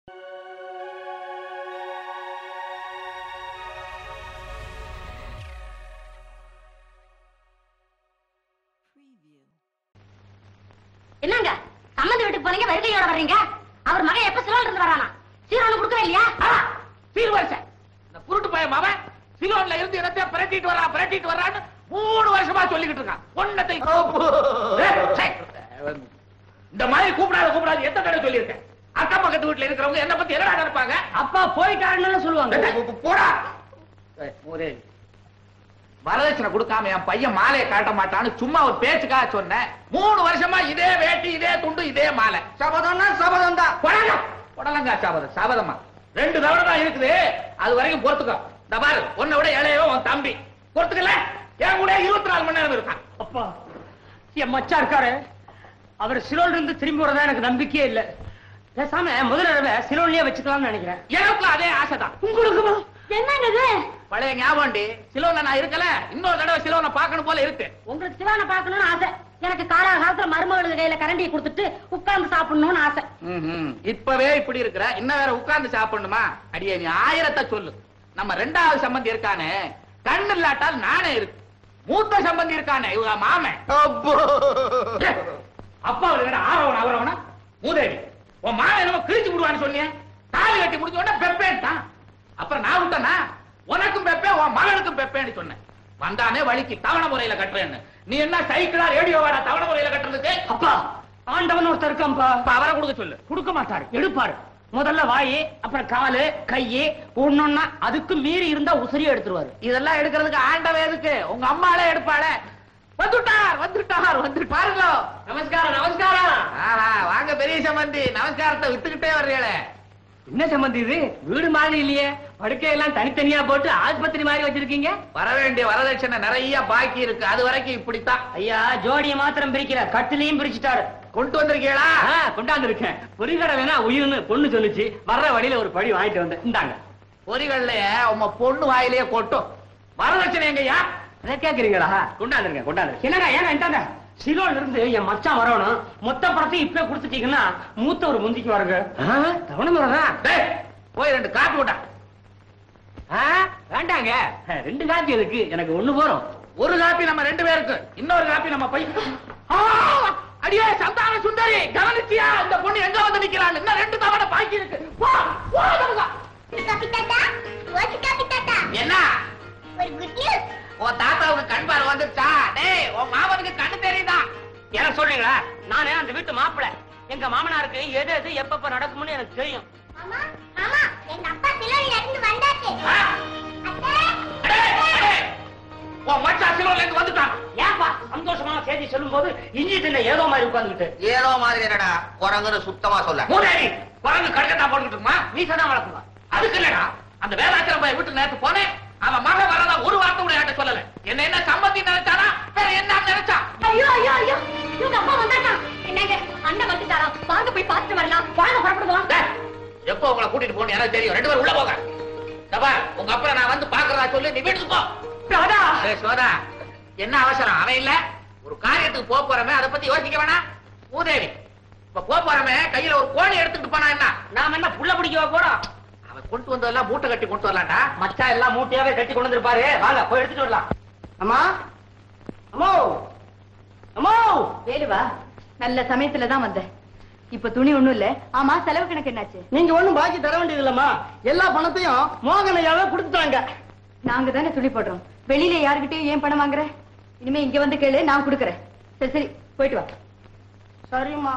என்னங்க சம்மந்தி வீட்டுக்கு போனீங்க வருகையோட வர்றீங்க? அவர் மகன் எப்ப சிலோன் இருந்து வரானா? சீரோனு கொடுக்கவே இல்லையா? சீர் வருஷம் இந்த குருட்டு பையன் மாவன் சிலோன்ல இருந்து இடத்தை பிரட்டிட்டு வரான்னு 3 வருஷமா சொல்லிக்கிட்டு இருக்கான். ஒன்னத்தை இந்த மாதிரி கூப்பிடாது எத்தனை தடவை சொல்லியிருக்கேன். அக்கம் பக்கத்து வீட்டுல இருக்கிறவங்க என்ன பத்தி என்னடா நினைப்பாங்க? அப்பா போயிட்டாருன்னு சொல்லுவாங்க. போடா வரதட்சணை கொடுக்காம என் பையன் மாலையை காட்ட மாட்டான்னு சும்மா ஒரு பேச்சுக்காக சொன்னேன். 3 வருஷமா இதே வேட்டி இதே துண்டு இதே மாலை. சபதம்னா சபதம் தான். புடலங்கா சபதமா 2 தவணை தான் இருக்குது. அது வரைக்கும் பொறுத்துக்கோ. இந்த பாரு உன்னை விட இளையவோ உன் தம்பி பொறுத்துக்கல. என் கூட 24 மணி நேரம் இருக்கான். அப்பா என் மச்சா இருக்காரு, அவர் சிலோன்ல இருந்து திரும்பி வரதா எனக்கு நம்பிக்கையே இல்ல. பேசாம முதல் தடவை சிலோன்லயே வச்சுக்கலாம்னு நினைக்கிறேன். எனக்கும் அதே ஆசைதான். உங்களுக்கு என்னங்க பழைய ஞாபகம்டி. சிலோன்ல நான் இருக்கல, இன்னொரு தடவை சிலோனை பார்க்கணும் போல இருக்கு. உங்களுக்கு சிலோனை பார்க்கணும்னு ஆசை. எனக்கு காலகாலத்துல மருமகளுக்கு கையில கரண்டியை கொடுத்துட்டு உட்கார்ந்து சாப்பிடணும்னு ஆசை. இப்பவே இப்படி இருக்கிற, இன்னும் வேற உட்கார்ந்து சாப்பிடணுமா? அடியே நீ 1000 சொல்லு. நம்ம 2வது சம்பந்தி இருக்கானே, கண்ணு இல்லாட்டால் நானே இருக்கு. மூத்த சம்பந்தி இருக்கானே இவங்க மாமன். அப்பா ஆரவன் அவரவனா மூதேவி. உன் மாமன் என்னமோ கிழிச்சு விடுவான்னு சொன்னீங்க. தாலி கட்டி முடிச்ச உடனே பெப்பேன்ட்டான். அப்புறம் நான் விட்டனா உனக்கும் பெப்பே உன் மகனுக்கும் பெப்பேன்னு சொன்னேன். வந்தானே வழிக்கு தவணை முறையில கட்டுறேன்னு. நீ என்ன சைக்கிளா ரேடியோவாடா தவணை முறையில கட்டுறதுக்கு? அப்பா ஆண்டவன் ஒருத்தர் இருக்காம்பா. அவரை கொடுக்க சொல்லு. கொடுக்க மாட்டாரு, எடுப்பாரு. முதல்ல வாயி, அப்புறம் காலு கையே ஒன்னொன்னா, அதுக்கு மீறி இருந்தா உசரியா எடுத்துருவாரு. இதெல்லாம் எடுக்கிறதுக்கு ஆண்டவன் எதுக்கு? உங்க அம்மாலே எடுப்பாளே. வந்துட்டார் பாருங்களோ. நமஸ்காரம். வாங்க பெரிய சம்பந்தி. நமஸ்காரத்தை வித்துக்கிட்டே வர்றீங்களே. என்ன சம்பந்தி இது? வீடு மாதிரி இல்லையே, படுக்கையெல்லாம் தனித்தனியா போட்டு ஆஸ்பத்திரி மாதிரி வச்சிருக்கீங்க. வர வேண்டிய வரதட்சணை நிறைய பாக்கி இருக்கு. அது வரைக்கும் இப்படித்தான். ஐயா ஜோடியை மாத்திரம் பிரிக்கல, கட்டிலையும் பிரிச்சுட்டாரு. கொண்டு வந்திருக்கீங்களா? கொண்டாந்துருக்கேன். பொறிகடை வேணா உயிர்னு பொண்ணு சொல்லுச்சு. வர்ற வழியில ஒரு படி வாங்கிட்டு வந்தேன். இந்தாங்க. பொறிகள்லயே உங்க பொண்ணு வாயிலேயே கொட்டும். வரதட்சணை எங்கயா? அதை கேக்குறீங்களா? கொண்டாந்துருக்கேன். என்னடா ஏன்னா இந்தாங்க. சிலோன்ல இருந்து என் மச்சான் வரணும். மொத்த படத்தையும் இப்ப கொடுத்துட்டீங்கன்னா மூத்த ஒரு முந்திக்கு வருங்க. தவணை முறைதான். போய் 2 காப்பி விட்டா. வேண்டாங்க, 2 காப்பி எதுக்கு? எனக்கு 1 போறோம். ஒரு காப்பி நம்ம 2 பேருக்கு, இன்னொரு காப்பி நம்ம பை. அடியே சந்தான சுந்தரி, கவனிச்சியா? இந்த பொண்ணு எங்க வந்து நிக்கிறாள்? இன்னும் 2 தவணை பாக்கி இருக்கு. என்ன ஒரு குட் நியூஸ். உன் தாத்தாவுக்கு கண் பார்வை வந்துருச்சா? டேய் உன் மாமனுக்கு கண்ணு தெரியுதா? என்ன சொல்றீங்களா? நானே அந்த வீட்டு மாப்பிள்ளை. எங்க மாமனாருக்கு எது எது எப்பப்ப நடக்கும்னு எனக்கு தெரியும். எங்க அப்பா சிலோன்ல இருந்து வந்தாச்சு. உன் மச்சான் சிலோன்ல இருந்து வந்துட்டான். ஏப்பா சந்தோஷமான செய்தி சொல்லும் போது இஞ்சிட்டு ஏதோ மாதிரி உட்கார்ந்துட்டு? ஏதோ மாதிரி என்னடா? குரங்குன்னு சுத்தமா சொல்ல. மூதேவி, குரங்கு கடுக்கத்தான் போட்டுக்கிட்டு இருக்குமா? வீசதான் வளர்க்குமா? அதுக்கு இல்லடா, அந்த வேதாச்சலம் போய் வீட்டு நேரத்து போனேன். அவன் மகன் வரதா ஒரு வார்த்தை கூட யார்ட்ட சொல்லல. என்ன சம்பந்தி நினைச்சானா வேற என்ன நினைச்சா? ஐயோ இவங்க அப்பா வந்தாட்டான். என்னங்க அண்ணன் வந்துட்டாரா? வாங்க போய் பார்த்துட்டு வரலாம். வாங்க புறப்படுவோம். எப்போ உங்களை கூட்டிட்டு போகணும் எனக்கு தெரியும். 2 பேரும் உள்ள போங்க. உங்க அப்பா நான் வந்து பாக்குறதா சொல்லி நீ வீட்டுக்கு போ. சோதா என்ன அவசரம்? அவன் இல்ல ஒரு காரியத்துக்கு போறமே, அதை பத்தி யோசிக்க வேணாம். மூதேவி, இப்ப போறமே கையில ஒரு கோழி எடுத்துட்டு போனா என்ன? நாம என்ன புள்ள பிடிக்க போறோம்? அவன் கொண்டு வந்ததெல்லாம் மூட்டை கட்டி கொண்டு வரலாம்டா. மச்சா எல்லாம் மூட்டையாவே கட்டி கொண்டு வந்திருப்பாரு. வாங்க போய் எடுத்துட்டு வரலாம். அம்மா அம்மோ அம்மோ. வேலுவா, நல்ல சமயத்துல தான் வந்தேன். இப்ப துணி ஒண்ணும் இல்ல. ஆமா, செலவு கணக்கு என்னாச்சு? நீங்க ஒண்ணும் பாக்கி தர வேண்டியது இல்லம்மா. எல்லா பணத்தையும் மோகனையாவே கொடுத்துட்டாங்க. நாங்க தானே துணி போடுறோம். வெளியில யாருகிட்டயும் ஏன் பணம் வாங்குற? இனிமே இங்க வந்து கேளு, நான் கொடுக்கறேன். சரி போயிட்டு வா. சரிம்மா.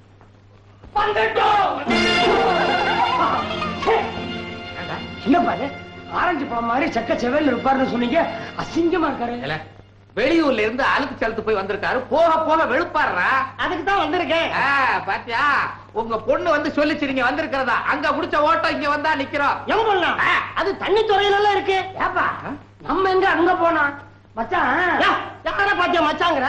என்ன பாரு, ஆரஞ்சு பழம் மாதிரி சக்க செவல் இருப்பாருன்னு சொன்னீங்க. அசிங்கமா இருக்காரு. வெளியூர்ல இருந்து அழுக்கு செலுத்து போய் வந்திருக்காரு. போக போக வெளுப்பாடுறா. அதுக்கு தான் வந்திருக்கேன். பாத்தியா, உங்க பொண்ணு வந்து சொல்லிச்சு நீங்க வந்திருக்கிறதா. அங்க குடிச்ச ஓட்டம் இங்க வந்தா நிக்கிறோம். எங்க போனா? அது தண்ணி துறையில எல்லாம் இருக்கு. ஏப்பா நம்ம எங்க அங்க போனா? மச்சான் யார பாத்தியா மச்சாங்கிற?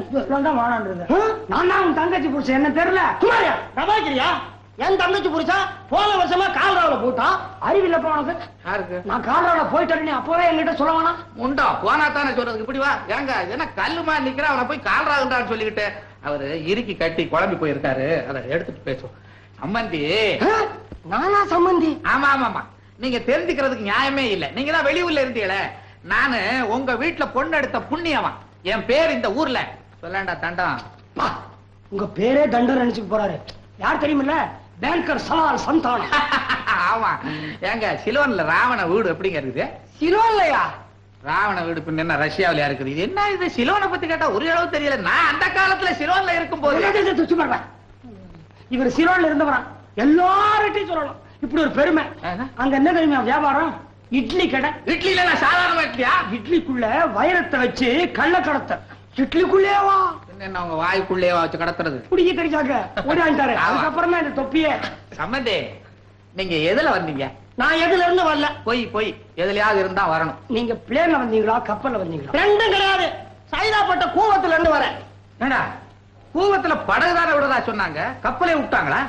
நான் தான் உன் தங்கச்சி புருஷன், என்ன தெரியல? சுமாரியா நபாக்கிறியா? என் தங்கச்சி புருஷா போன வருஷமா கால்ராவில போட்டான். அறிவில்லப்பா உனக்கு? யாருக்கு? நான் கால்ராவில போயிட்டேன்னு அப்பவே என்கிட்ட சொல்ல வேணாம். உண்டா போனா தானே சொல்றதுக்கு. இப்படி வா. ஏங்க என்ன கல்லுமா நிக்கிற? அவனை போய் கால்ராகுண்டான்னு சொல்லிக்கிட்டு அவரு இறுக்கி கட்டி குழம்பி போயிருக்காரு. அதை எடுத்துட்டு பேசுவோம். சம்பந்தி. நானா சம்பந்தி? ஆமா ஆமா, நீங்க தெரிஞ்சுக்கிறதுக்கு நியாயமே இல்ல. நீங்க தான் வெளியூர்ல இருந்தீங்களே. நானு உங்க வீட்டுல பொண்ணு எடுத்த புண்ணியவன். என் பேர் இந்த ஊர்ல சொல்லண்டா தண்டம். உங்க பேரே தண்டம் நினைச்சுட்டு போறாரு. யார் தெரியுமில்ல? பேங்கர் சலால் சந்தானம். ஆமா. ஏங்க சிலோன்ல ராவண வீடு எப்படிங்க இருக்குது? சிலோன்லயா? ராவண வீடு பின்ன என்ன ரஷ்யாவில இருக்குது? இது என்ன இது? சிலோனை பத்தி கேட்டா ஒரு அளவு தெரியல. நான் அந்த காலத்துல சிலோன்ல இருக்கும் போது. இவர் சிலோன்ல இருந்தவரா? எல்லார்ட்டையும் சொல்லணும். இப்படி ஒரு பெருமை. அங்க என்ன தெரியுமா வியாபாரம்? இட்லி கடை. இட்லில நான் சாதாரண இட்லியா? இட்லிக்குள்ள வைரத்தை வச்சு கள்ள கடத்த. இட்லிக்குள்ளேவா? என்ன உங்க வாய்க்குள்ளே வச்சு கடத்துறது? குடிக்க தெரிஞ்சாங்க ஓடிட்டாரு. அதுக்கப்புறம் தான் இந்த தொப்பியே. சம்பந்தி, நீங்க எதுல வந்தீங்க? நான் எதுல இருந்து வரல. போய் எதுலயாவது இருந்தா வரணும். நீங்க பிளேன்ல வந்தீங்களா கப்பல்ல வந்தீங்களா? ரெண்டும் கிடையாது. சைதாப்பட்ட கூவத்துல இருந்து வரேன். ஏடா கூவத்துல படகுதான விடுறதா சொன்னாங்க, கப்பலே விட்டாங்களா?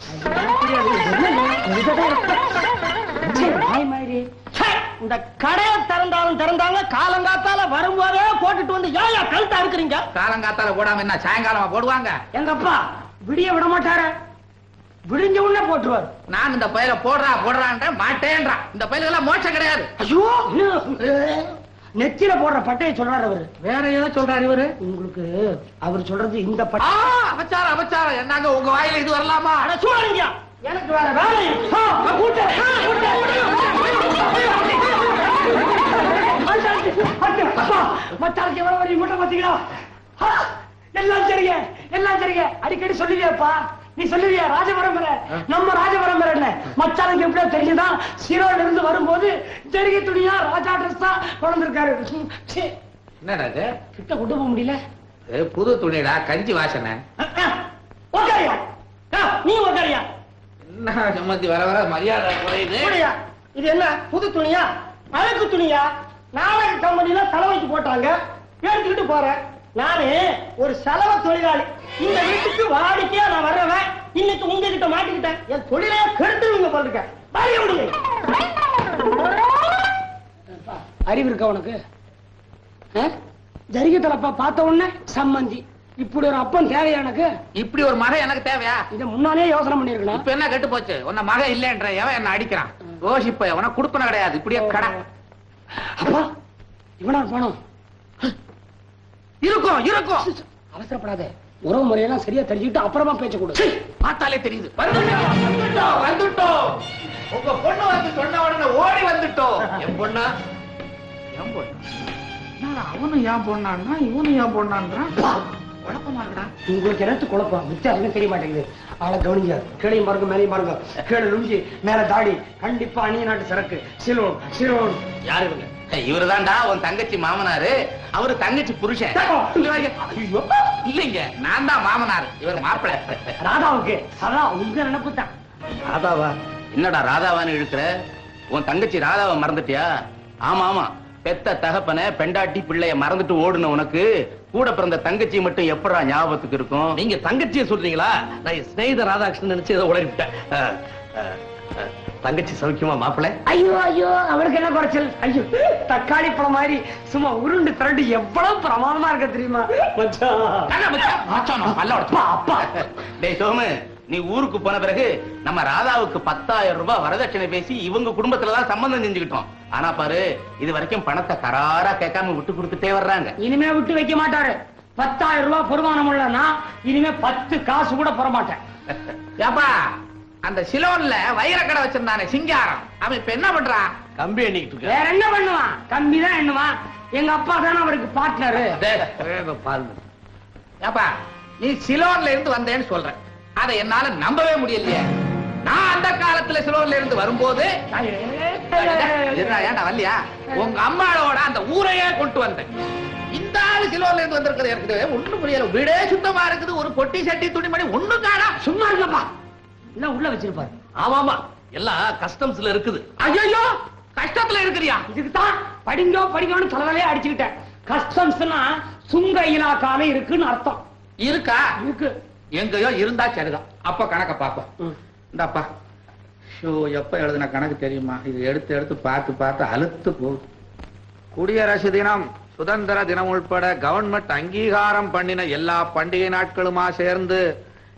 இந்த கடையை திறந்தாங்க காலங்காத்தால வரும்போதே போட்டுட்டு வந்து ஏயா கழுத்தா இருக்கிறீங்க? காலங்காத்தால போடாம என்ன சாயங்காலமா போடுவாங்க? எங்க அப்பா விடிய விட மாட்டாரு. விடிஞ்ச உடனே போட்டுருவாரு. நான் இந்த பயில போடுறான்ற மாட்டேன்றான். இந்த பயிலுக்கெல்லாம் மோட்சம் கிடையாது. ஐயோ, நெத்தியில போடுற பட்டையை சொல்றாரு அவரு. வேற ஏதோ சொல்றாரு இவரு. உங்களுக்கு அவர் சொல்றது இந்த பட்டை. அபச்சாரம் என்னங்க உங்க வாயில இது வரலாமா? அட சூழலிங்க, எனக்கு வேற வேலை. மச்சாருக்கு எவ்வளவு வரி மூட்டை பாத்தீங்களா? எல்லாம் சரிங்க அடிக்கடி சொல்லுவியாப்பா. நீ சொல்லுவியா ராஜபரம்பரை, நம்ம ராஜபரம்பரை என்ன? மச்சானுக்கு எப்படியோ தெரிஞ்சுதான் சீரோல இருந்து வரும்போது ஜெரிகை துணியா ராஜா ட்ரெஸ் தான் கொண்டிருக்காரு. என்னடா இது? கிட்ட கொண்டு போக முடியல. புது துணிடா, கஞ்சி வாசனை. ஓகேயா நீ ஓகேயா? என்ன சம்பந்தி வர வர மரியாதை குறையுது. இது என்ன புது துணியா அழகு துணியா? நாடக கம்பெனில தலைவைக்கு போட்டாங்க, எடுத்துக்கிட்டு போறேன். நானு ஒரு செலவ தொழிலாளி. இந்த வீட்டுக்கு வாடிக்கையா நான் வர்றவன். இன்னைக்கு உங்ககிட்ட மாட்டிக்கிட்டேன். என் தொழிலே கெடுத்துருவீங்க போல. வரைய விடுங்க. அறிவு இருக்கா உனக்கு? ஜரிகை தலப்பா பார்த்த உடனே சம்மந்தி. இப்படி ஒரு அப்பன் தேவையா எனக்கு? இப்படி ஒரு மகன் எனக்கு தேவையா? இத முன்னாலே யோசனை பண்ணிருக்கணும். இப்ப என்ன கெட்டு போச்சு? உன்ன மகன் இல்லன்ற எவன் என்ன அடிக்கிறான்? யோசிப்ப எவனா குடுப்பன கிடையாது. இப்படியே கடை. அப்பா இவனா பணம் இருக்கும். அவசரப்படாத. உறவு முறையெல்லாம் சரியா தெரிஞ்சுக்கிட்டு அப்புறமா பேச்ச கொடு. பார்த்தாலே தெரியுது. வந்துட்டோம். உங்க பொண்ணு வந்து சொன்ன உடனே ஓடி வந்துட்டோம். என் பொண்ணா? அவனும் ஏன் பொண்ணான்னா இவனும் ஏன் பொண்ணான்றான். குழப்பமா இருக்கா? உங்களுக்கு எனக்கு குழப்பம் வித்தியாசமே தெரிய மாட்டேங்குது. ஆளை கவனிங்க. கீழையும் பாருங்க மேலையும் பாருங்க. கீழே லுங்கி மேல தாடி. கண்டிப்பா அந்நிய நாட்டு சரக்கு. சிலோன் யாரு இவங்க? இவருதான்டா உன் தங்கச்சி மாமனாரு. அவரு தங்கச்சி புருஷன். இல்லைங்க, நான் தான் மாமனாரு. இவர் மாப்பிள்ளை. ராதாவுக்கு அதான் உங்க நினைப்பு தான். ராதாவா? என்னடா ராதாவான்னு இழுக்கிற? உன் தங்கச்சி ராதாவை மறந்துட்டியா? ஆமா, பெத்த தகப்பன பெண்டாட்டி பிள்ளைய மறந்துட்டு ஓடுன உனக்கு கூட பிறந்த தங்கச்சி மட்டும் எப்படா ஞாபகத்துக்கு இருக்கும்? நீங்க தங்கச்சியை சொல்றீங்களா? நான் ஸ்நேகித ராதாகிருஷ்ணன் நினைச்சு ஏதோ உளறிவிட்டேன். தங்கச்சி சௌக்கியமா மாப்பிள்ளை? ஐயோ அவளுக்கு என்ன குறைச்சல்? ஐயோ தக்காளி பழம் மாதிரி சும்மா உருண்டு திரண்டு எவ்வளவு பிரமாதமா இருக்க தெரியுமா? அப்பா டேய் சோமு, நீ ஊருக்கு போன பிறகு நம்ம ராதாவுக்கு 10,000 ரூபாய் வரதட்சணை பேசி இவங்க குடும்பத்துலதான் சம்பந்தம் செஞ்சுக்கிட்டோம். ஆனா பாரு, இது வரைக்கும் பணத்தை கராரா கேட்காம விட்டு கொடுத்துட்டே வர்றாங்க. இனிமே விட்டு வைக்க மாட்டாரு. 10,000 ரூபாய் பொறுமானம் உள்ளனா இனிமே 10 காசு கூட போட மாட்டேன். ஏப்பா, அந்த சிலோன்ல வைர கடை வச்சிருந்தானே சிங்காரம், அவன் இப்ப என்ன பண்றான்? கம்பி எண்ணிக்கிட்டு இருக்க. வேற என்ன பண்ணுவான்? கம்பி தான் எண்ணுவான். எங்க அப்பா தானே அவருக்கு பார்ட்னரு. ஏப்பா, நீ சிலோன்ல இருந்து வந்தேன்னு சொல்ற, அதை என்னால நம்பவே முடியலையே. நான் அந்த காலத்துல சிலோன்ல இருந்து வரும்போது ஏன்டா வரலையா? உங்க அம்மாவோட அந்த ஊரையே கொண்டு வந்தேன். இந்த ஆளு சிலோன்ல இருந்து வந்திருக்கிறது எனக்கு ஒண்ணும் புரியல. வீடே சுத்தமா இருக்குது, ஒரு பொட்டி சட்டி துணிமணி ஒண்ணும் காணா. சும்மா இருக்கப்பா, எல்லாம் உள்ள வச்சிருப்பாரு. ஆமாமா, எல்லாம் கஸ்டம்ஸ்ல இருக்குது. ஐயோ, கஷ்டத்துல இருக்கிறியா? இதுக்குதான் படிங்கன்னு தலைவலையே அடிச்சுக்கிட்டேன். கஸ்டம்ஸ்னா சுங்க இலாக்கால இருக்குன்னு அர்த்தம். இருக்கா? இருக்கு. எங்கயோ இருந்தா சரிதான். அப்ப கணக்க பாப்போம். இந்தாப்பா, எப்ப எழுதுன கணக்கு தெரியுமா? இது எடுத்து பார்த்து அழுத்து போகுது. குடியரசு தினம், சுதந்திர தினம் உட்பட கவர்மெண்ட் அங்கீகாரம் பண்ணின எல்லா பண்டிகை நாட்களுமா சேர்ந்து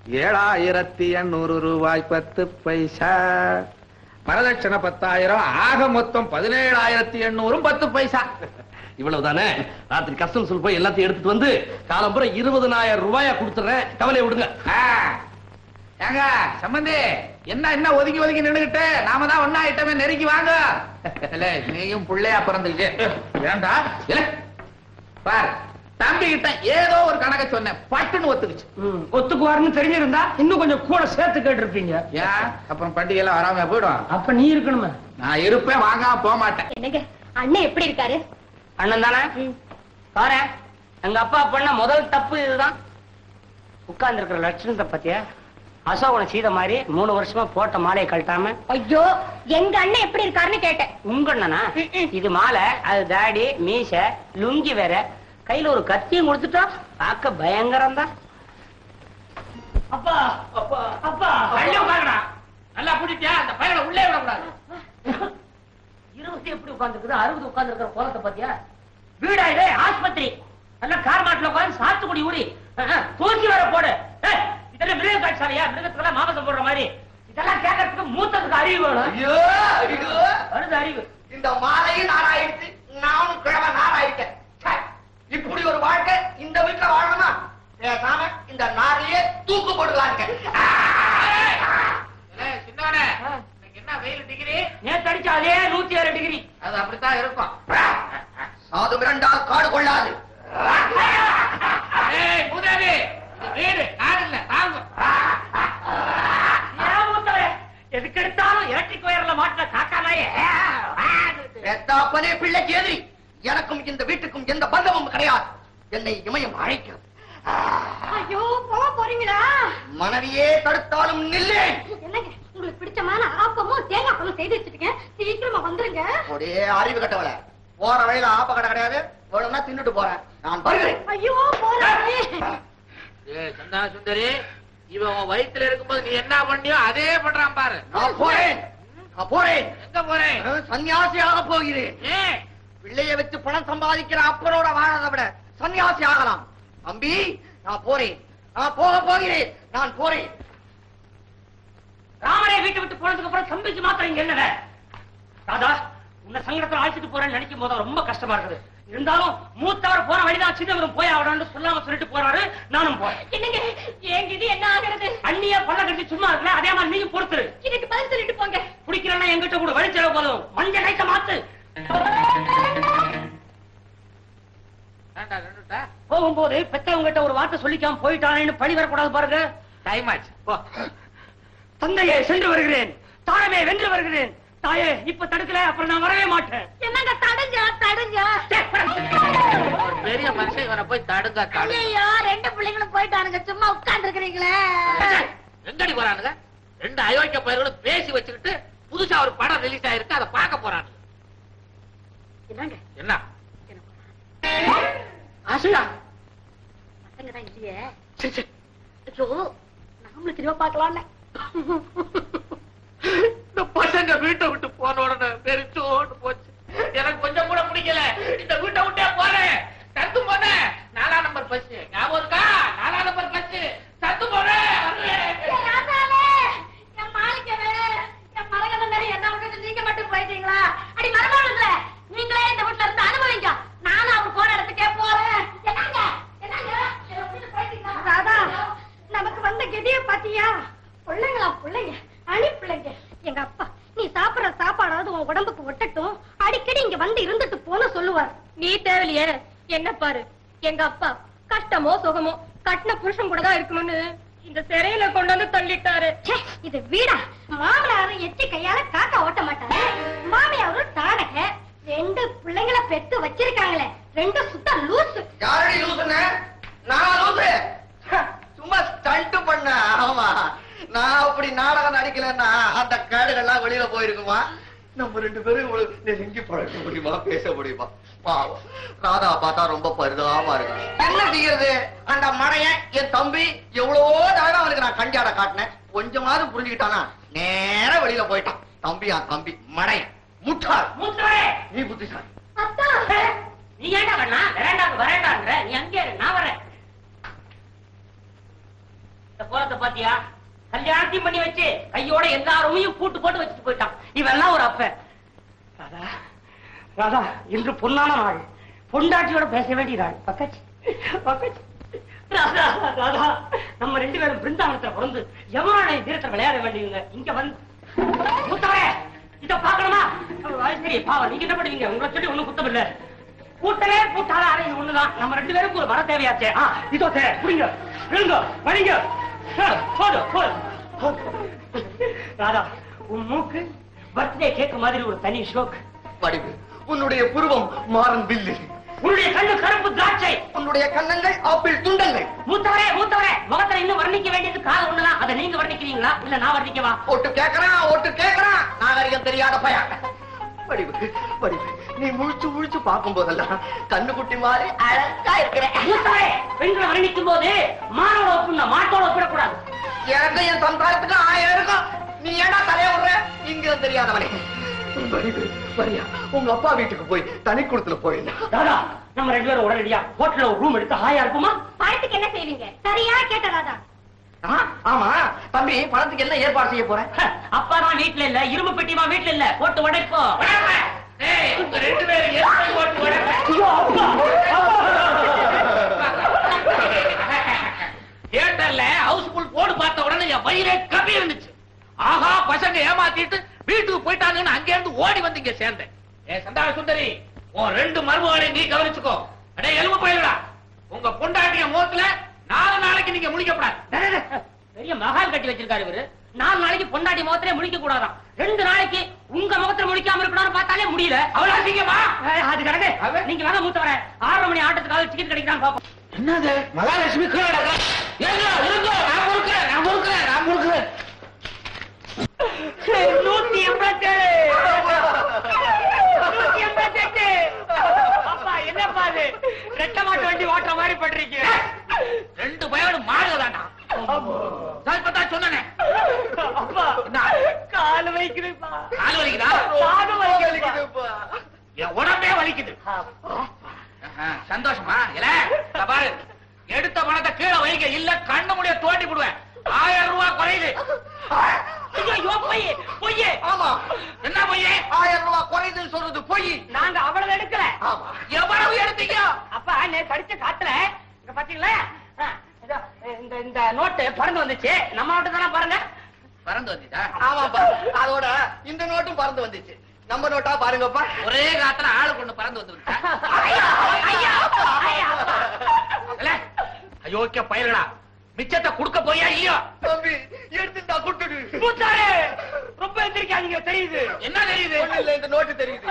7,800 ரூபாய் 10 பைசா. வரதட்சணை 10,000, ஆக மொத்தம் 17,800 10 பைசா. இவ்வளவுதானே? ராத்திரி கஸ்டம்ஸ் போய் எல்லாத்தையும் எடுத்துட்டு வந்து காலம்புற 20,000 ரூபாயா கொடுத்துறேன். கவலையை விடுங்க. ஏங்க சம்பந்தி, என்ன ஒதுங்கி ஒதுங்கி நின்னுகிட்டு? நாம தான் ஒன்னா ஐட்டமே நெருங்கி வாங்க. நீயும் புள்ளையா பிறந்துக்கிட்டு வேண்டா இல்ல பாரு. தம்பி கிட்ட ஏதோ ஒரு கணக்க சொன்னேன், பட்டுன்னு ஒத்துக்குச்சு. ஒத்துக்குவாருன்னு தெரிஞ்சிருந்தா இன்னும் கொஞ்சம் கூட சேர்த்து கேட்டிருப்பீங்க. ஏன் அப்புறம் பண்டிகை எல்லாம் வராம போயிடும்? அப்ப நீ இருக்கணுமே. நான் இருப்பேன், வாங்காம போக மாட்டேன். என்னங்க அண்ணன் எப்படி இருக்காரு? அண்ணன் தானே பாரு. எங்க அப்பா பண்ண முதல் தப்பு இதுதான். உட்கார்ந்து இருக்கிற லட்சணத்தை பத்தியா? அசோகனை சீத மாதிரி 3 வருஷமா போட்ட மாலையை கழட்டாம. ஐயோ, எங்க அண்ணன் எப்படி இருக்காருன்னு கேட்டேன். உங்க அண்ணனா? இது மாலை, அது தாடி, மீச, லுங்கி வேற, கையில ஒரு கத்தியும் கொடுத்துட்டா பார்க்க பயங்கரம் தான். அப்பா அப்பா அப்பா நல்லா குடிட்டியா? அந்த பையனை உள்ளே விடக்கூடாது. 20 எப்படி உட்கார்ந்துருக்குது, 60 உட்கார்ந்து இருக்கிற கோலத்தை பத்தியா? வீடா இது? ஆஸ்பத்திரி. நல்ல கார் மாட்டுல உட்கார்ந்து சாத்துக்குடி ஊடி தூக்கி வர போடு. இதெல்லாம் மிருக காட்சாலையா? மிருகத்துக்கெல்லாம் மாமசம் போடுற மாதிரி. இதெல்லாம் கேட்கறதுக்கு மூத்ததுக்கு அறிவு வேணும். ஐயோ ஐயோ, வருது அறிவு. இந்த மாலையும் நாராயிடுச்சு, நானும் கிழமை நாராயிட்டேன். இப்படி ஒரு வாழ்க்கை இந்த வீட்டுல வாழணுமா? பேசாம இந்த நாரையே தூக்கு போடலாங்க. சின்னவனே, என்ன வெயில் டிகிரி? நேற்று அடிச்ச அதே 106 டிகிரி. அது அப்படித்தான் இருக்கும். சாது மிரண்டால் காடு கொள்ளாது. மூதாவி, வீடு காடு இல்ல, தாங்க. எதுக்கு எடுத்தாலும் எலக்ட்ரிக் வயர்ல மாட்டின காக்கானாயே. பெத்தாப்பனே பிள்ளைக்கு எதிரி. எனக்கும் இந்த வீட்டுக்கும் எந்த பந்தமும் கிடையாது. என்னை இமயம் அழைக்கிறது. ஐயோ, போக போறீங்களா? மனைவியே தடுத்தாலும் நில்லேன். என்னங்க உங்களுக்கு பிடிச்சமான ஆப்பமும் தேங்காய் பழம் செய்து வச்சிருக்கீங்க, சீக்கிரமா வந்துருங்க. ஒரே அறிவு கட்டவள. போற வழியில ஆப்ப கடை கிடையாது, வேணும்னா தின்னுட்டு போறேன். நான் வருகிறேன். ஐயோ போறானே. சந்தான சுந்தரி, இவன் வயிற்றுல இருக்கும்போது நீ என்ன பண்ணியோ அதே பண்றான் பாரு. நான் போறேன். நான் போறேன். எங்க போறேன்? சன்னியாசியாக போகிறேன். ஏன்? பிள்ளைய வச்சு பணம் சம்பாதிக்கிற அப்பனோட வாழறதை விட சன்னியாசி ஆகலாம். தம்பி, நான் போறேன். நான் போகிறேன். நான் போறேன். ராமனே வீட்டை விட்டு போனதுக்கு அப்புறம் தம்பிக்கு மாத்திரம் இங்க என்ன? ராதா, உன்னை சங்கடத்துல அழைச்சிட்டு போறேன்னு நினைக்கும் போது ரொம்ப கஷ்டமா இருக்குது. இருந்தாலும் மூத்தவர் போன வழிதான் சின்னவரும் போய் ஆகணும்னு சொல்லாம சொல்லிட்டு போறாரு. நானும் போறேன். என்னங்க என்கிட்ட என்ன ஆகிறது? அண்ணியா பல்ல கட்டி சும்மா இருக்கல, அதே மாதிரி நீங்க பொறுத்துரு. எனக்கு பதில் சொல்லிட்டு போங்க. குடிக்கிறேன்னா எங்கிட்ட கூட வழிச்செலவு போதும். மஞ்சள் கைட்ட மாத்து. போகும்போது பெத்தவங்கிட்ட ஒரு வார்த்தை சொல்லிக்காம போயிட்டானேன்னு பழி வரக்கூடாது பாருங்க. டைம் ஆச்சு. தந்தையே சென்று வருகிறேன், தாயமே வென்று வருகிறேன். தாயே இப்ப தடுக்கல, அப்புறம் நான் வரவே மாட்டேன். என்னங்க தடுஞ்சா? ஒரு பெரிய மனுஷன் இவனை போய் தடுங்க. ஐயோ, 2 பிள்ளைங்களும் போயிட்டானுங்க, சும்மா உட்கார்ந்து இருக்கிறீங்களே. எங்கடி போறானுங்க? 2 அயோக்கிய பயிர்களும் பேசி வச்சுக்கிட்டு புதுசா ஒரு படம் ரிலீஸ் ஆயிருக்கு, அதை பார்க்க போறானுங்க. என்னங்க என்ன ஆசையா? பசங்கதான் இல்லையே. ஐயோ, நாமளும் திரும்ப பார்க்கலாம்ல. இந்த பசங்க வீட்டை விட்டு போன உடனே பெருச்சோன்னு போச்சு. எனக்கு கொஞ்சம் கூட பிடிக்கல. இந்த வீட்டை விட்டே போறேன். சத்து போனேன். 4ஆம் நம்பர் பஸ் ஞாபகம் இருக்கா? 4ஆம் நம்பர் பஸ் சத்து போனேன். என் மாளிகவே, என் மரகதம் என்ன விட்டு நீங்க மட்டும் போயிட்டீங்களா? அடி மரபாடுல நீங்களே இந்த வீட்டுல இருந்து அனுபவிங்க. நானும் அவர் போன இடத்துக்கே போறேன். என்னங்க ராதா, நமக்கு வந்த கெதிய பாத்தியா? பிள்ளைங்களா பிள்ளைங்க, அணி பிள்ளைங்க. எங்க அப்பா, நீ சாப்பிடுற சாப்பாடாவது உன் உடம்புக்கு ஒட்டட்டும், அடிக்கடி இங்க வந்து இருந்துட்டு போன சொல்லுவார். நீ தேவையில்லையே. என்ன பாரு, எங்க அப்பா கஷ்டமோ சுகமோ கட்டின புருஷன் கூட தான் இருக்கணும்னு இந்த சிறையில கொண்டு வந்து தள்ளிட்டாரு. இது வீடா? மாமனாரும் எச்சி கையால காக்கா ஓட்ட மாட்டாரு. மாமியாரும் தாடக 2 பிள்ளைங்களை பெத்து வச்சிருக்காங்களே, 2 சுத்த லூசு. யாரடி லூசுன்னு? நான் லூசு? சும்மா ஸ்டண்ட் பண்ண. ஆமா, நான் அப்படி நாடகம் நடிக்கலன்னா அந்த காடுகள்லாம் வெளியில போயிருக்குமா? நம்ம 2 பேரும் இவ்வளவு நெருங்கி பழக்க முடியுமா, பேச முடியுமா? பாவம், ராதா பார்த்தா ரொம்ப பரிதாபமா இருக்கு. என்ன செய்யறது? அந்த மடையன் என் தம்பி எவ்வளவோ தடவை அவனுக்கு நான் கண்டியாட காட்டினேன். கொஞ்சமாவது புரிஞ்சுக்கிட்டானா நேரா வெளியில போயிட்டான். தம்பி மடையன் முட்டாள். நீ புத்திசாலி. நீ ஏண்டா வேணா வரேண்டாங்க வரேண்டாங்கிற? நீ அங்கே நான் வரேன். இந்த கோலத்தை பாத்தியா? கல்யாணத்தையும் பண்ணி வச்சு கையோட எல்லாரையும் கூட்டு போட்டு வச்சுட்டு போயிட்டான். இவெல்லாம் ஒரு அப்ப. ராதா ராதா, இன்று பொன்னான நாள். பொண்டாட்டியோட பேச வேண்டிய நாள். பக்காச்சி பக்காச்சி. ராதா ராதா, நம்ம 2 பேரும் பிருந்தாவனத்துல பிறந்து யமுனை தீரத்தை விளையாட வேண்டியவங்க. இங்க வந்து மூத்தவரே, இத பாக்கணுமா? சரி பாவம், நீங்க என்ன பண்ணுவீங்க? உங்களை சொல்லி ஒண்ணும் குத்தம் இல்ல. கூட்டவே கூட்டால அறையும் ஒண்ணுதான். நம்ம 2 பேருக்கு ஒரு வர தேவையாச்சே. இதோ புடிங்க, விழுங்க, வலிங்க. போதும் போதும். ராதா, உன் மூக்கு பர்த்டே கேக் மாதிரி ஒரு தனி ஷோக். வடிவு, உன்னுடைய புருவம் மாறன் வில்லு, உன்னுடைய கண்ணு கருப்பு திராட்சை, உன்னுடைய கண்ணங்கள் ஆப்பிள் துண்டங்கள். மூத்தவரே மூத்தவரே, முகத்துல இன்னும் வர்ணிக்க வேண்டியது காது ஒண்ணுதான். அதை நீங்க வர்ணிக்கிறீங்களா இல்ல நான் வர்ணிக்கவா? ஒட்டு கேக்குறான் நாகரிகம் தெரியாத பையன். வடிவு வடிவு, நீ முழிச்சு பார்க்கும் போதெல்லாம் கண்ணுக்குட்டி மாதிரி அழகா இருக்கிற. மூத்தவரே, பெண்களை வர்ணிக்கும் போது மானோட ஒப்புண்ட மாட்டோட ஒப்பிடக்கூடாது. எனக்கு என் சம்சாரத்துக்கு 1000 இருக்கும். நீ ஏடா தலைய விடுற? இங்க தெரியாதவனே. வடிவு வரியா, உங்க அப்பா வீட்டுக்கு போய் தனி குளத்துல போயிடலாம். தாதா, நம்ம 2 பேரும் உடனடியா ஹோட்டல்ல ஒரு ரூம் எடுத்து ஹாயா இருக்குமா? பணத்துக்கு என்ன செய்வீங்க? சரியா கேட்ட ராதா. ஆமா தம்பி, பணத்துக்கு என்ன ஏற்பாடு செய்ய போறேன்? அப்பா தான் வீட்டுல இல்ல, இரும்பு பெட்டிமா வீட்டுல இல்ல, போட்டு உடைப்போ. உங்க 2 பேரும் எப்படி போட்டு உடைப்ப? தியேட்டர்ல ஹவுஸ்ஃபுல் போர்டு பார்த்த உடனே என் வயிறே கப்பி இருந்துச்சு. ஆஹா, பசங்க ஏமாத்திட்டு வீட்டுக்கு போயிட்டாங்கன்னு அங்க இருந்து ஓடி வந்து இங்க சேர்ந்தேன். சந்தான சுந்தரி, உன் 2 மருமகளை நீ கவனிச்சுக்கோ. அடே எலும்பு போயிடா, உங்க பொண்டாட்டிய முகத்துல 4 நாளைக்கு நீங்க முழிக்கப்படாது. பெரிய மகால் கட்டி வச்சிருக்காரு இவரு. 4 நாளைக்கு பொண்டாட்டி முகத்திலே முழிக்க கூடாதான். 2 நாளைக்கு உங்க முகத்துல முழிக்காம இருக்கணும்னு பார்த்தாலே முடியல. அவ்வளவு அசிங்கமா? அது கரெக்ட். நீங்க வேணா மூத்தவர 6:30 மணி ஆட்டத்துக்காக டிக்கெட் கிடைக்கிறான்னு பாப்போம். என்னது மகாலட்சுமி கீழே இருங்கோ, நான் முறுக்கிறேன். 187. அப்பா என்னப்பா அது? ரெட்ட மாட்டு வண்டி ஓட்டுற மாதிரி பண்றீங்க. 2 பயோடு மாடுதானா? இப்பதான் சொன்னேனே. அப்பா கால் வைக்குதுப்பா. கால் வலிக்குதா? காது வலிக்குதுப்பா. என் உடம்பே வலிக்குது. சந்தோஷமா? இல்ல பாரு, எடுத்த பணத்தை கீழே வைக்க, இல்ல கண்ணு முடிய தோண்டி போடுவேன். 1000 ரூபாய் குறையுது. பொய்யே. ஆமா, என்ன பொய்யே? 1000 ரூபாய் குறையுதுன்னு சொல்றது பொய். நாங்க அவ்வளவு எடுக்கல. ஆமா, எவ்வளவு எடுத்தீங்க? அப்பா நேத்து அடிச்ச காத்துல இங்க பாத்தீங்களா, இந்த நோட்டு பறந்து வந்துச்சு. நம்ம நோட்டு தானே பாருங்க. பறந்து வந்துச்சா? ஆமாப்பா, அதோட இந்த நோட்டும் பறந்து வந்துச்சு. நம்ம நோட்டா பாருங்கப்பா. ஒரே காத்துல ஆளு கொண்டு பறந்து வந்து அயோக்கிய பயல்களா, மிச்சத்தை குடுக்க போயா இல்லையோ? தம்பி, எடுத்துட்டா குட்டுடு. மூத்தாரே, ரொம்ப எந்திரிக்காதீங்க. தெரியுது. என்ன தெரியுது? ஒண்ணும் இல்ல, இந்த நோட்டு தெரியுது.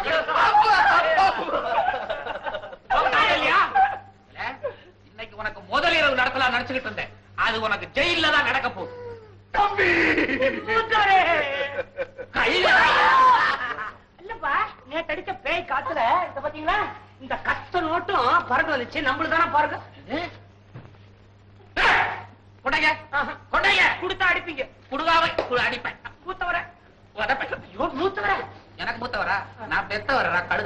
இல்லையா? இன்னைக்கு உனக்கு முதல் இரவு நடத்தலாம் நினைச்சுக்கிட்டு இருந்தேன். அது உனக்கு ஜெயில தான் நடக்க போகுது. தம்பி, மூத்தாரே, கையில இல்லப்பா, நேத்து அடிச்ச பேய் காத்துல இத பாத்தீங்களா, இந்த கஷ்ட நோட்டும் பறந்து வந்துச்சு. நம்மளுக்கு தானே பாருங்க. கொண்டாங்க, கொண்டாங்க. கொடுத்தா அடிப்பீங்க. குடுகாவை அடிப்பேன். மூத்தவர உதப்பேன். ஐயோ, மூத்தவர எனக்கு மூத்தவரா? நான் பெத்தவரா? கழுத.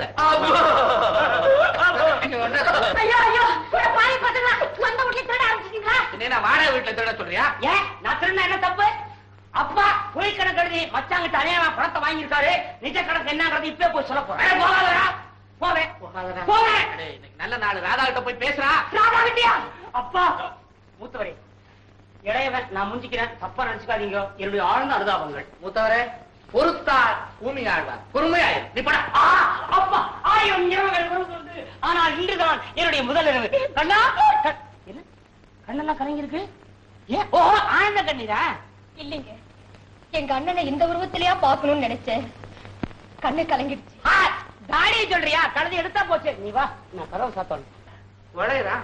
ஐயோ ஐயோ, பாய் பசங்களா, சொந்த வீட்டுல திருட ஆரம்பிச்சிட்டீங்களா? என்ன வாடகை வீட்டுல திருட சொல்றியா? ஏன் நான் திருநா என்ன தப்பு? அப்பா பொய் கணக்கு எழுதி மச்சாங்கிட்ட அநியாயமா பணத்தை வாங்கியிருக்காரு. நிஜ கணக்கு என்னங்கிறது இப்பவே போய் சொல்ல போறேன். போகாதடா. போவேன். இன்னைக்கு நல்ல நாள். ராதா கிட்ட போய் பேசுறா. ராதா கிட்டியா? அப்பா மூத்தவரே, இளையவன் நான் முஞ்சிக்கிறேன், தப்பா நினைச்சுக்காதீங்க. என்னுடைய ஆழ்ந்த அனுதாபங்கள். மூத்தவரே, பொறுத்தார் பூமி ஆழ்வார். பொறுமையாயிரு. நீ பட. அப்பா 1000 இரவுகள் வருவது, ஆனால் இன்றுதான் என்னுடைய முதல் இரவு. கண்ணா, என்ன கண்ணெல்லாம் கலங்கி இருக்கு? ஏன்? ஓ, ஆனந்த கண்ணீரா? இல்லைங்க, எங்க அண்ணனை இந்த உருவத்திலேயா பாக்கணும்னு நினைச்சேன். கண்ணு கலங்கிடுச்சு. தாடியை சொல்றியா? கழுதை எடுத்தா போச்சு. நீ வா, நான் கதவை சாத்தோம். வளையரா?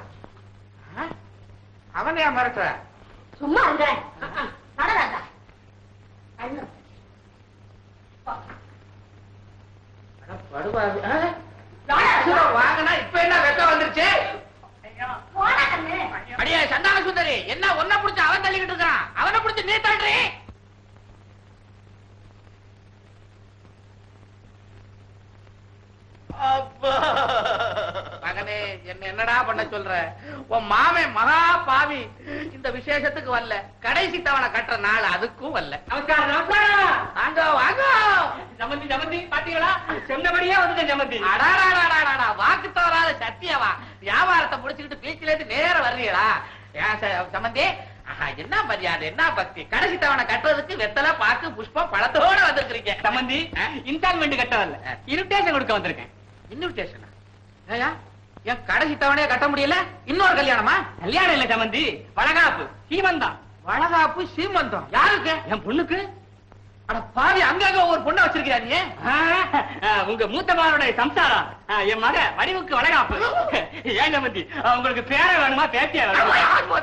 அவனையா மறக்கிற? சும்மா இருந்தேன். நடராதா வாங்கினா இப்ப என்ன வெக்கம் வந்துருச்சு? போடா கண்ணு. அடியே சந்தான சுந்தரி, என்ன ஒன்ன புடிச்சு அவன் தள்ளிக்கிட்டு இருக்கான், அவனை புடிச்சு நீ தள்ளுறீ? அப்பா, மகனே என்ன என்னடா பண்ண சொல்ற? உன் மாமே மகா பாவி இந்த விசேஷத்துக்கு வரல, கடைசி தவணை கட்டுற நாள் அதுக்கும் வரல. நமஸ்காரம் நமஸ்காரம். வாங்க வாங்க. ஜமந்தி ஜமந்தி பாத்தீங்களா? சொன்னபடியே வந்து ஜமந்தி. அடாடாடாடாடா, வாக்கு தவறாத சத்தியவா வியாபாரத்தை முடிச்சுக்கிட்டு பீச்சில இருந்து நேர வர்றீங்களா? சம்பந்தி என்ன மரியாதை, என்ன பக்தி! கடைசி தவணை கட்டுறதுக்கு வெத்தலை பாக்கு புஷ்பம் பழத்தோட வந்திருக்கீங்க. சம்பந்தி இன்ஸ்டால்மெண்ட் கட்ட வரல, இன்விடேஷன் கொடுக்க வந்திருக்கேன். இன்விடேஷனா? ஏயா என் கடைசி தவணையை கட்ட முடியல, இன்னொரு கல்யாணமா? கல்யாணம் இல்ல சம்பந்தி, வளகாப்பு சீமந்தம். வளகாப்பு சீமந்தம் யாருக்கு? என் பொண்ணுக்கு. அட பாவி, அங்கங்க ஒரு பொண்ணை வச்சிருக்கியா நீ? உங்க மூத்தமாருடைய சம்சாரம் என் மக வடிவுக்கு வளகாப்பு. ஏன் சம்பந்தி உங்களுக்கு பேர வேணுமா பேத்தியா வேணுமா?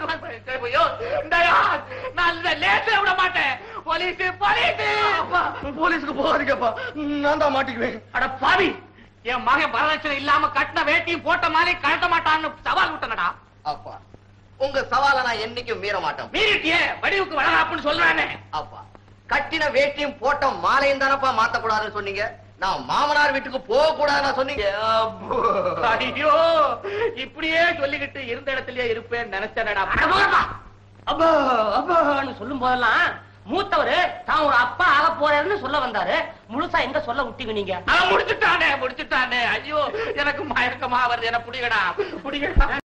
நான் லேட்டே விட மாட்டேன். Police police. போலீஸ்க்கு போகாதீங்கப்பா, நான் தான் மாட்டிக்குவேன். அட பாவி, என் மகன் வரதட்சணை இல்லாம கட்டின வேட்டியும் போட்ட மாதிரி கழட்ட மாட்டான்னு சவால் விட்டனடா. அப்பா உங்க சவாலை நான் என்னைக்கும் மீற மாட்டேன். மீறிட்டியே, வடிவுக்கு வளகாப்புன்னு சொல்றானே. அப்பா கட்டின வேட்டியும் போட்ட மாலையும் தானப்பா மாத்தக்கூடாதுன்னு சொன்னீங்க. நான் மாமனார் வீட்டுக்கு போக கூடாதுன்னு சொன்னீங்க. ஐயோ, இப்படியே சொல்லிக்கிட்டு இருந்த இடத்திலேயே இருப்பேன்னு நினைச்சேனடா. அப்பா அப்பான்னு சொல்லும் போதெல்லாம் மூத்தவரு தான் ஒரு அப்பா ஆக போறேன்னு சொல்ல வந்தாரு. முழுசா எங்க சொல்ல விட்டீங்க நீங்க? அவன் முடிச்சுட்டானே. ஐயோ, எனக்கு மயக்கமா வருது, என்ன புடிகடா புடிகடா.